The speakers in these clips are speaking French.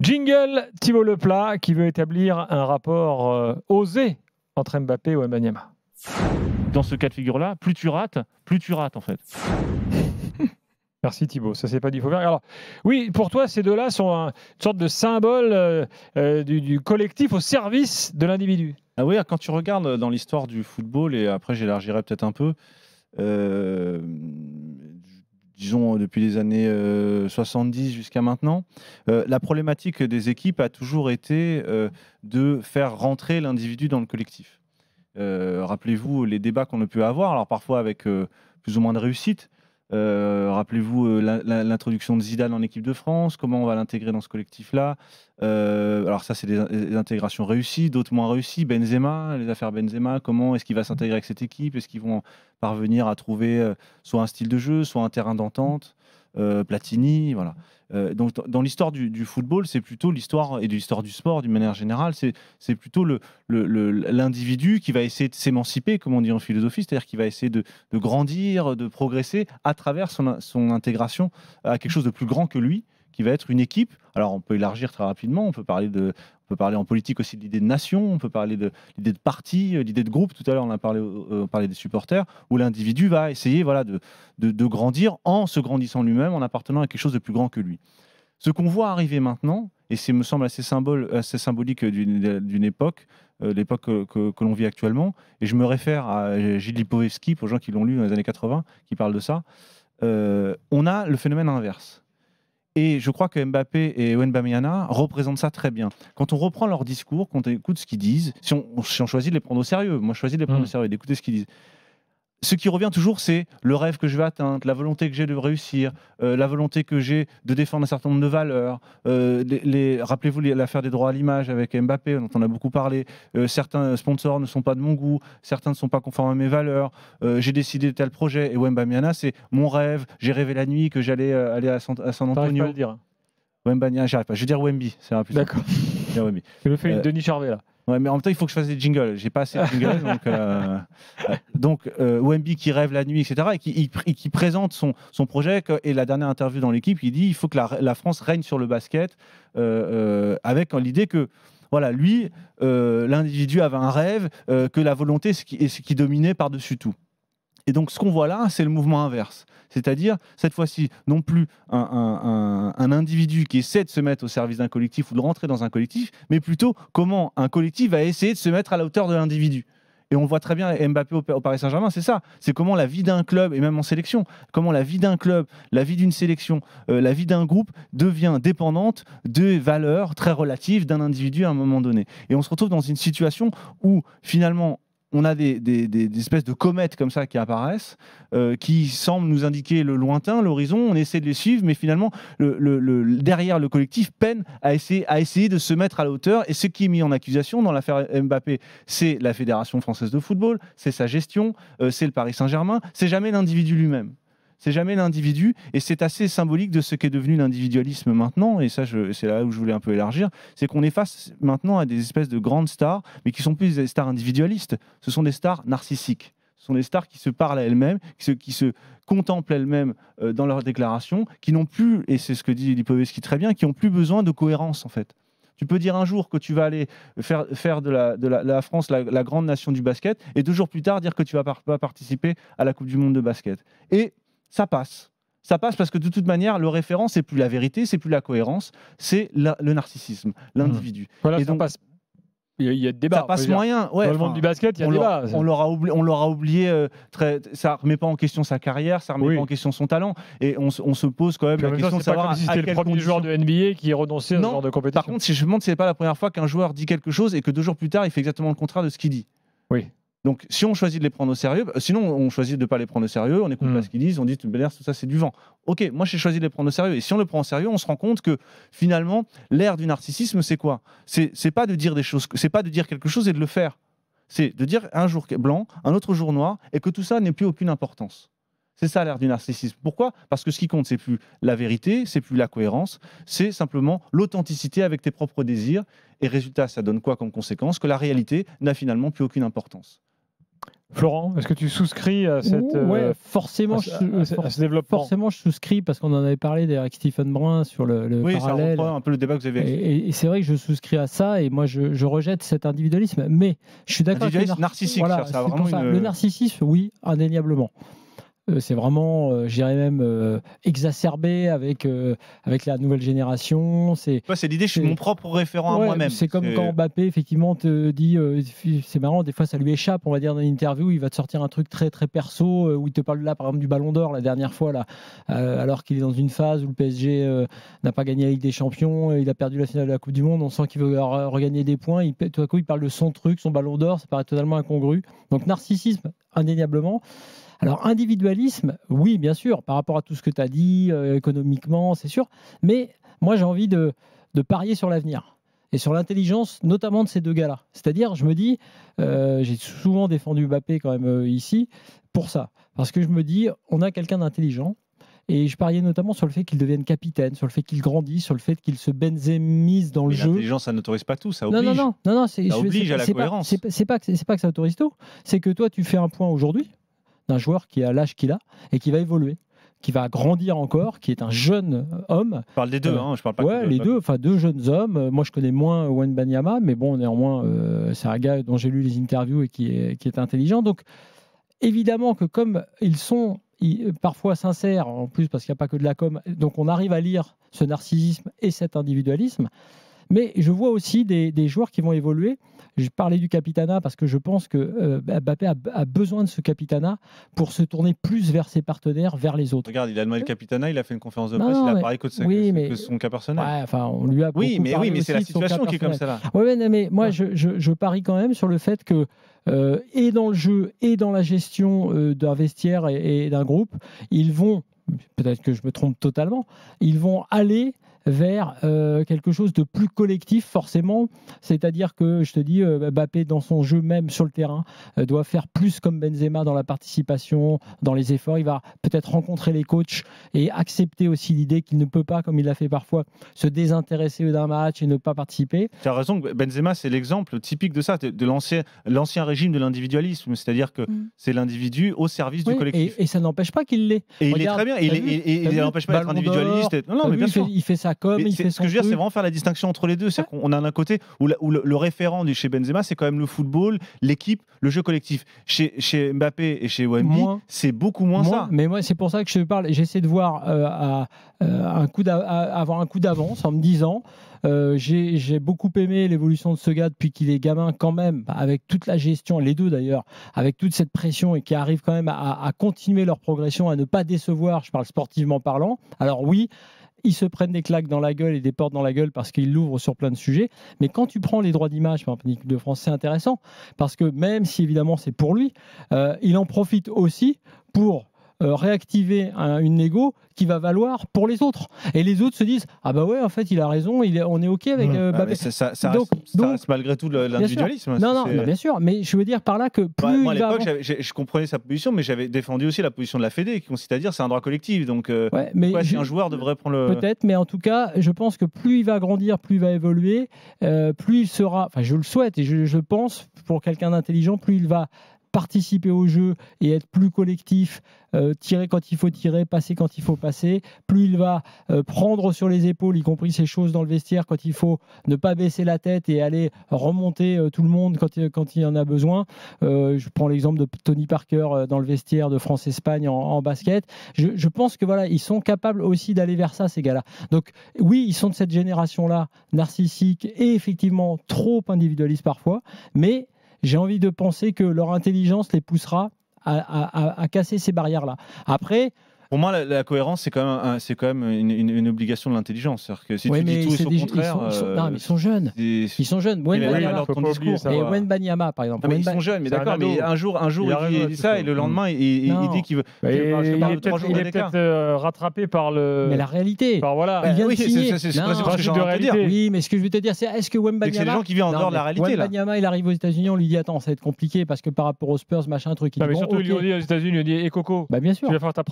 Jingle, Thibaut Leplat qui veut établir un rapport osé entre Mbappé et Wembanyama. Dans ce cas de figure-là, plus tu rates en fait. Merci Thibaut, ça c'est pas du faux vert. Alors, oui, pour toi, ces deux-là sont une sorte de symbole du collectif au service de l'individu. Ah oui, quand tu regardes dans l'histoire du football, et après j'élargirai peut-être un peu, disons depuis les années 70 jusqu'à maintenant, la problématique des équipes a toujours été de faire rentrer l'individu dans le collectif. Rappelez-vous les débats qu'on a pu avoir, alors parfois avec plus ou moins de réussite. Rappelez-vous l'introduction de Zidane en équipe de France, comment on va l'intégrer dans ce collectif-là. Alors ça, c'est des intégrations réussies, d'autres moins réussies. Benzema, les affaires Benzema, comment est-ce qu'il va s'intégrer avec cette équipe? Est-ce qu'ils vont parvenir à trouver soit un style de jeu, soit un terrain d'entente? Platini, voilà. Donc dans l'histoire du football, c'est plutôt l'histoire, et de l'histoire du sport d'une manière générale, c'est plutôt l'individu qui va essayer de s'émanciper, comme on dit en philosophie, c'est-à-dire qui va essayer de grandir, de progresser à travers son intégration à quelque chose de plus grand que lui, qui va être une équipe. Alors on peut élargir très rapidement, on peut parler en politique aussi de l'idée de nation, on peut parler de l'idée de parti, l'idée de groupe. Tout à l'heure, on parlait des supporters, où l'individu va essayer de grandir en se grandissant lui-même, en appartenant à quelque chose de plus grand que lui. Ce qu'on voit arriver maintenant, et c'est me semble assez symbolique d'une époque, l'époque que l'on vit actuellement, et je me réfère à Gilles Lipovetsky, pour les gens qui l'ont lu dans les années 80, qui parle de ça, on a le phénomène inverse. Et je crois que Mbappé et Wembanyama représentent ça très bien. Quand on reprend leur discours, quand on écoute ce qu'ils disent, si on choisit de les prendre au sérieux, moi je choisis de les prendre au sérieux, d'écouter ce qu'ils disent. Ce qui revient toujours, c'est le rêve que je vais atteindre, la volonté que j'ai de réussir, la volonté que j'ai de défendre un certain nombre de valeurs. Rappelez-vous l'affaire des droits à l'image avec Mbappé, dont on a beaucoup parlé. Certains sponsors ne sont pas de mon goût, certains ne sont pas conformes à mes valeurs. J'ai décidé de tel projet. Et Wembanyama, c'est mon rêve. J'ai rêvé la nuit que j'allais aller à San Antonio. T'arrives pas à le dire. Wembanyama, j'arrive pas. Je vais dire Wemby, c'est un plus. D'accord. Je le fais une Denis Charvet là. Ouais, mais en même temps, il faut que je fasse des jingles. J'ai pas assez de jingles. donc Wemby qui rêve la nuit, etc. Et qui présente son projet. Et la dernière interview dans l'équipe, il dit il faut que la France règne sur le basket, avec l'idée que voilà, lui, l'individu avait un rêve, que la volonté est ce qui dominait par-dessus tout. Et donc, ce qu'on voit là, c'est le mouvement inverse. C'est-à-dire, cette fois-ci, non plus un individu qui essaie de se mettre au service d'un collectif ou de rentrer dans un collectif, mais plutôt comment un collectif va essayer de se mettre à la hauteur de l'individu. Et on voit très bien Mbappé au Paris Saint-Germain, c'est ça. C'est comment la vie d'un club, et même en sélection, comment la vie d'un club, la vie d'une sélection, la vie d'un groupe devient dépendante de valeurs très relatives d'un individu à un moment donné. Et on se retrouve dans une situation où, finalement, on a des espèces de comètes comme ça qui apparaissent, qui semblent nous indiquer le lointain, l'horizon. On essaie de les suivre, mais finalement, derrière le collectif peine à essayer de se mettre à la hauteur. Et ce qui est mis en accusation dans l'affaire Mbappé, c'est la Fédération française de football, c'est sa gestion, c'est le Paris Saint-Germain, c'est jamais l'individu lui-même. C'est jamais l'individu, et c'est assez symbolique de ce qu'est devenu l'individualisme maintenant, et ça, c'est là où je voulais un peu élargir, c'est qu'on est face maintenant à des espèces de grandes stars, mais qui sont plus des stars individualistes, ce sont des stars narcissiques, ce sont des stars qui se parlent à elles-mêmes, qui se contemplent elles-mêmes dans leurs déclarations, qui n'ont plus, et c'est ce que dit Lipovetsky très bien, qui n'ont plus besoin de cohérence en fait. Tu peux dire un jour que tu vas aller faire de la France la grande nation du basket, et 2 jours plus tard dire que tu vas pas participer à la Coupe du Monde de basket. Et ça passe. Ça passe parce que de toute manière, le référent, c'est plus la vérité, c'est plus la cohérence, c'est le narcissisme, l'individu. Voilà, et ça donc, passe. Il y a des débats. Ça passe moyen. Ouais, dans le monde du basket, il y a des débats. On l'aura oublié. Ça remet pas en question sa carrière, ça remet pas en question son talent. Et on se pose quand même la question de savoir si c'était le premier joueur de NBA qui renonçait à ce genre de compétition. Par contre, si je me demande, c'est pas la première fois qu'un joueur dit quelque chose et que 2 jours plus tard, il fait exactement le contraire de ce qu'il dit. Oui. Donc, si on choisit de les prendre au sérieux, sinon on choisit de ne pas les prendre au sérieux, on n'écoute pas ce qu'ils disent, on dit tout ça c'est du vent. Ok, moi j'ai choisi de les prendre au sérieux. Et si on le prend au sérieux, on se rend compte que finalement, l'ère du narcissisme, c'est quoi ? C'est pas de dire des choses, c'est pas de dire quelque chose et de le faire. C'est de dire un jour blanc, un autre jour noir, et que tout ça n'ait plus aucune importance. C'est ça l'ère du narcissisme. Pourquoi ? Parce que ce qui compte, c'est plus la vérité, c'est plus la cohérence, c'est simplement l'authenticité avec tes propres désirs. Et résultat, ça donne quoi comme conséquence ? Que la réalité n'a finalement plus aucune importance. Florent, est-ce que tu souscris à cette forcément, à ce développement? Forcément, je souscris parce qu'on en avait parlé d'ailleurs avec Stephen Brun sur le parallèle. Ça reprend un peu le débat que vous avez. Et c'est vrai que je souscris à ça et moi je rejette cet individualisme. Mais je suis d'accord. Individualisme narcissique, voilà, ça a vraiment Le narcissisme, oui, indéniablement. C'est vraiment, je dirais même, exacerbé avec la nouvelle génération. C'est l'idée, je suis mon propre référent à moi-même. C'est comme quand Mbappé, effectivement, te dit, c'est marrant, des fois ça lui échappe, on va dire, dans une interview, il va te sortir un truc très très perso, où il te parle là, par exemple, du Ballon d'Or, la dernière fois, là, alors qu'il est dans une phase où le PSG n'a pas gagné la Ligue des Champions, il a perdu la finale de la Coupe du Monde, on sent qu'il veut regagner des points, tout à coup il parle de son truc, son Ballon d'Or, ça paraît totalement incongru. Donc narcissisme, indéniablement. Alors, individualisme, oui, bien sûr, par rapport à tout ce que tu as dit, économiquement, c'est sûr. Mais moi, j'ai envie de parier sur l'avenir et sur l'intelligence, notamment de ces deux gars-là. C'est-à-dire, je me dis, j'ai souvent défendu Mbappé quand même ici, pour ça. Parce que je me dis, on a quelqu'un d'intelligent. Et je pariais notamment sur le fait qu'il devienne capitaine, sur le fait qu'il grandisse, sur le fait qu'il se benzémise dans le jeu. L'intelligence, ça n'autorise pas tout, ça oblige. Non, ça oblige à la cohérence. C'est pas que ça autorise tout. C'est que toi, tu fais un point aujourd'hui d'un joueur qui a l'âge qu'il a et qui va évoluer, qui va grandir encore, qui est un jeune homme. Je parle des deux, je parle pas. Ouais, les deux, enfin deux jeunes hommes. Moi, je connais moins Wembanyama, mais bon, néanmoins, c'est un gars dont j'ai lu les interviews et qui est intelligent. Donc, évidemment que comme ils sont parfois sincères, en plus parce qu'il n'y a pas que de la com, donc on arrive à lire ce narcissisme et cet individualisme. Mais je vois aussi des joueurs qui vont évoluer. Je parlais du capitanat parce que je pense que Mbappé a besoin de ce capitanat pour se tourner plus vers ses partenaires, vers les autres. Regarde, il a demandé le capitanat, il a fait une conférence de presse, il a parlé que de son cas personnel. Ouais, enfin, on lui a mais c'est la situation qui est comme ça là. Ouais, mais moi, je parie quand même sur le fait que et dans le jeu et dans la gestion d'un vestiaire et d'un groupe, ils vont, peut-être que je me trompe totalement, ils vont aller vers quelque chose de plus collectif forcément, c'est-à-dire que je te dis Mbappé dans son jeu même sur le terrain doit faire plus comme Benzema dans la participation, dans les efforts, il va peut-être rencontrer les coachs et accepter aussi l'idée qu'il ne peut pas, comme il l'a fait parfois, se désintéresser d'un match et ne pas participer. Tu as raison, Benzema c'est l'exemple typique de ça, de l'ancien régime de l'individualisme, c'est-à-dire que c'est l'individu au service du collectif. Et ça n'empêche pas qu'il l'est. Et il est très bien, il n'empêche pas d'être individualiste. Non, mais bien sûr. Il fait ça comme il fait ce que je veux dire, c'est vraiment faire la distinction entre les deux. C'est qu'on a d'un côté où le référent chez Benzema, c'est quand même le football, l'équipe, le jeu collectif. Chez Mbappé et chez Wemby, c'est beaucoup moins ça. Mais moi, c'est pour ça que je te parle. J'essaie de voir avoir un coup d'avance en me disant. J'ai beaucoup aimé l'évolution de ce gars depuis qu'il est gamin quand même, avec toute la gestion, les deux d'ailleurs, avec toute cette pression et qui arrivent quand même à continuer leur progression, à ne pas décevoir, je parle sportivement parlant. Alors oui, ils se prennent des claques dans la gueule et des portes dans la gueule parce qu'ils l'ouvrent sur plein de sujets. Mais quand tu prends les droits d'image, par exemple, l'équipe de France, c'est intéressant parce que même si évidemment c'est pour lui, il en profite aussi pour réactiver une négo qui va valoir pour les autres. Et les autres se disent ah bah ouais, en fait il a raison, on est ok avec Mbappé. Ça reste malgré tout l'individualisme. Non, bien sûr, mais je veux dire par là que plus moi à l'époque je comprenais sa position, mais j'avais défendu aussi la position de la Fédé qui consiste à dire c'est un droit collectif, donc si un joueur devrait prendre le... Peut-être, mais en tout cas je pense que plus il va grandir, plus il va évoluer, plus il sera, enfin je le souhaite et je pense pour quelqu'un d'intelligent, plus il va participer au jeu et être plus collectif, tirer quand il faut tirer, passer quand il faut passer, plus il va prendre sur les épaules, y compris ces choses dans le vestiaire, quand il faut ne pas baisser la tête et aller remonter tout le monde quand il en a besoin. Je prends l'exemple de Tony Parker dans le vestiaire de France-Espagne en basket. Je pense que voilà, ils sont capables aussi d'aller vers ça, ces gars-là. Donc oui, ils sont de cette génération-là, narcissique et effectivement trop individualiste parfois, mais j'ai envie de penser que leur intelligence les poussera à casser ces barrières-là. Après, pour moi, la cohérence, c'est quand même une obligation de l'intelligence. C'est-à-dire que si tu dis tout et son contraire... Non, mais ils sont jeunes. Ils sont jeunes. Wembanyama, par exemple. Ils sont jeunes, mais d'accord. Mais un jour, il dit ça et le lendemain, il dit qu'il veut... Il est peut-être rattrapé par le... Mais la réalité. Il vient de signer. C'est ce que j'ai envie de dire. Oui, mais ce que je veux te dire, c'est est-ce que Wembanyama... C'est les gens qui vivent en dehors de la réalité. Wembanyama, il arrive aux États-Unis, on lui dit attends, ça va être compliqué parce que par rapport aux Spurs, machin, truc. Mais surtout, ils lui ont dit aux États-Unis, ils lui ont dit Coco, bien sûr. Tu vas faire ta première en NBA.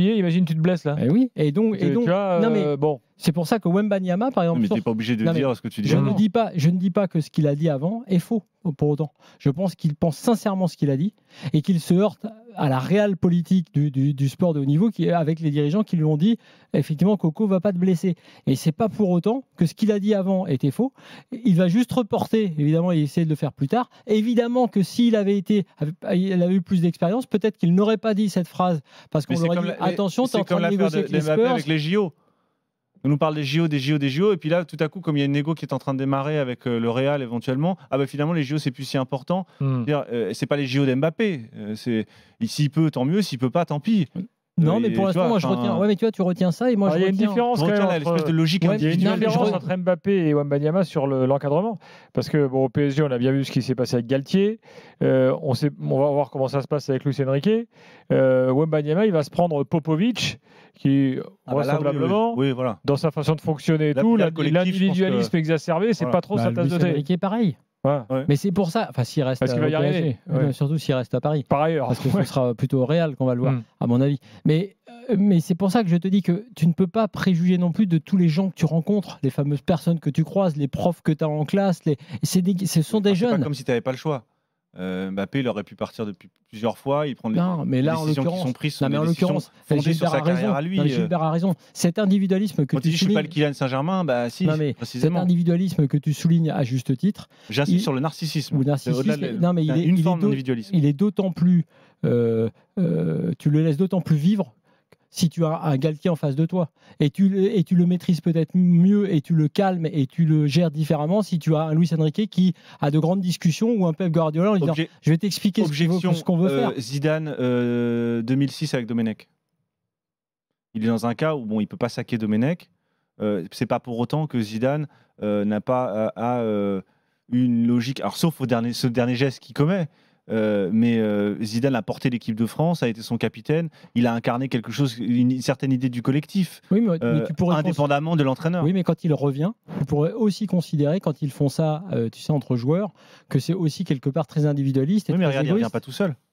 oublié, imagine tu te blesses là. Et oui, et donc, Tu vois, non, mais bon. c'est pour ça que Wembanyama, par exemple, Mais t'es pas obligé de Non, mais dire ce que tu dis. je maintenant. ne dis pas que ce qu'il a dit avant est faux, pour autant. Je pense qu'il pense sincèrement ce qu'il a dit et qu'il se heurte à la réelle politique du sport de haut niveau avec les dirigeants qui lui ont dit effectivement Coco va pas te blesser. Et c'est pas pour autant que ce qu'il a dit avant était faux. Il va juste reporter, évidemment, et essayer de le faire plus tard. Évidemment que s'il avait eu plus d'expérience, peut-être qu'il n'aurait pas dit cette phrase parce qu'on Mais aurait dit attention, tu es en train de négocier avec les Mbappé Spurs. avec les JO. On nous parle des JO, et puis là, tout à coup, comme il y a une négo qui est en train de démarrer avec le Real éventuellement, finalement, les JO, c'est plus si important. C'est pas les JO d'Mbappé. S'il peut, tant mieux. S'il peut pas, tant pis. Non, mais pour l'instant, moi, je retiens. Ouais, mais tu retiens ça et moi, je Il y a une retiens. différence quand même l'espèce de logique il y a une individuelle. différence entre Mbappé et Wembanyama sur l'encadrement. Parce que bon, au PSG, on a bien vu ce qui s'est passé avec Galtier. On va voir comment ça se passe avec Luis Enrique. Wembanyama, il va se prendre Popovic, qui vraisemblablement, oui, voilà. dans sa façon de fonctionner et Là, tout, le collectif, l'individualisme je pense exacerbé, c'est Voilà. pas trop sa tasse de thé. Luis Enrique, pareil. Ouais. Mais c'est pour ça, s'il reste Parce qu'il va y au arriver, PSG, ouais. surtout s'il reste à Paris. Par ailleurs, Parce que ce sera plutôt au Real qu'on va le voir, Mm. à mon avis. Mais c'est pour ça que je te dis que tu ne peux pas préjuger non plus de tous les gens que tu rencontres, les fameuses personnes que tu croises, les profs que tu as en classe. Ce sont des C'est pas jeunes. comme si tu n'avais pas le choix. Mbappé, il aurait pu partir depuis plusieurs fois. Il prend des Non, mais là, en décisions qui l'occurrence, sont prises non, mais en l'occurrence, fondées sur sa carrière à lui. Gilbert a raison. Cet individualisme que Quand tu il dit je suis pas le soulignes, Kylian Saint-Germain, si, non, mais cet précisément. individualisme que tu soulignes à juste titre, J'insiste sur le narcissisme. ou C'est narcissisme, au-delà de- non, mais une forme d'individualisme. il est d'autant plus, tu le laisses d'autant plus vivre si tu as un Galtier en face de toi et tu le maîtrises peut-être mieux et tu le calmes et tu le gères différemment si tu as un Luis Enrique qui a de grandes discussions ou un Pep Guardiola en lui disant je vais t'expliquer ce qu'on veut faire. Zidane 2006 avec Domenech. Il est dans un cas où il peut pas saquer Domenech. C'est pas pour autant que Zidane n'a pas une logique. Alors sauf ce dernier geste qu'il commet. Mais Zidane a porté l'équipe de France, a été son capitaine, il a incarné quelque chose, une certaine idée du collectif, Oui, mais tu pourrais indépendamment de l'entraîneur. Oui, mais quand il revient, tu pourrais aussi considérer, quand ils font ça, tu sais, entre joueurs, que c'est aussi quelque part très individualiste. Et Oui, mais très regarde, il ne égoïste. revient pas tout seul.